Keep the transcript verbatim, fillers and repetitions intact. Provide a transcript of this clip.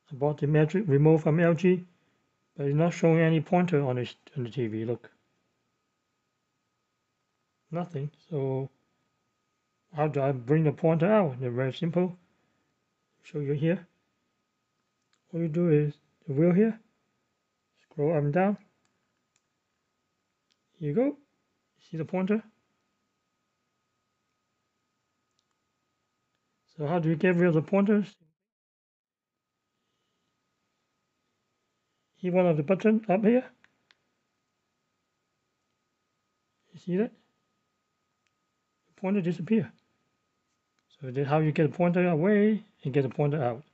I bought the Magic Remote from L G, but it's not showing any pointer on the, on the T V. Look, nothing. So how do I bring the pointer out? It's very simple. Show you here. All you do is the wheel here, scroll up and down. Here you go. See the pointer? So how do you get rid of the pointers? Hit one of the buttons up here. You see that? The pointer disappear. So that's how you get the pointer away and get the pointer out.